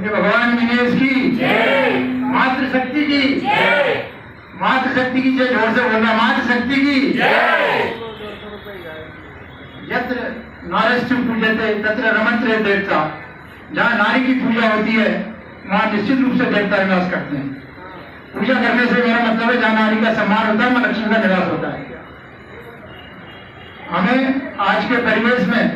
बोलिए भगवान गणेश की जय, मातृशक्ति की जय, मातृशक्ति की जय। जोर से बोलना, मातृशक्ति की जय। यत्र नारस्यु पूजते तत्र रमन्ते देवता। जहाँ नारी की पूजा होती है वहाँ निश्चित रूप से देवता निवास करते हैं। पूजा करने से मेरा मतलब है जहाँ नारी का सम्मान होता है वहाँ लक्ष्मी का निवास होता है। हमें आज के परिवेश में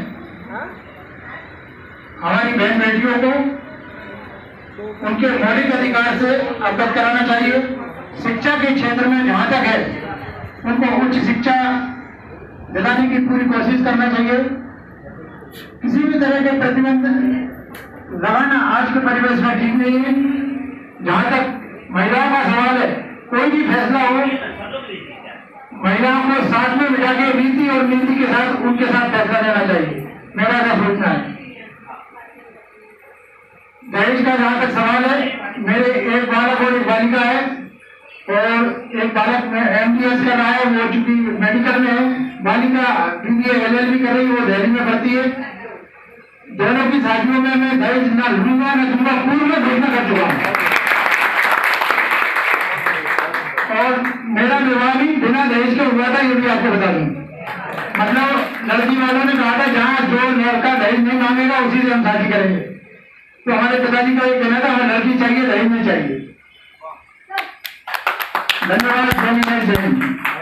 हमारी बहन बेटियों को उनके मौलिक अधिकार से अवगत कराना चाहिए। शिक्षा के क्षेत्र में जहां तक है उनको उच्च शिक्षा दिलाने की पूरी कोशिश करना चाहिए। किसी भी तरह के प्रतिबंध लगाना आज के परिवेश में ठीक नहीं है। जहां तक महिलाओं का सवाल है, कोई भी फैसला हो महिलाओं को साथ में बिठा के नीति और नीति के साथ उनके साथ फैसला लेना चाहिए, मेरा ऐसा सोचना है। दहेज का जहां तक सवाल है, मेरे एक बालक और एक बालिका है और एक बालक MTS कर रहा है, वो चूंकि मेडिकल में है, बालिका BBA LLB कर रही है, वो दिल्ली में पढ़ती है। दोनों की शादियों में मैं दहेज न लूंगा न दूंगा, पूर्व में घोषणा कर चुका हूं। और मेरा विवाह भी बिना दहेज के हुआ था, ये भी आपको बता दूं। मतलब लड़की वालों ने कहा था जहां जो लड़का दहेज नहीं मांगेगा उसी से हम शादी करेंगे। तो हमारे पिताजी का ये कहना था हमें लड़की चाहिए, दहेज नहीं चाहिए। धन्यवाद। जय हिंद।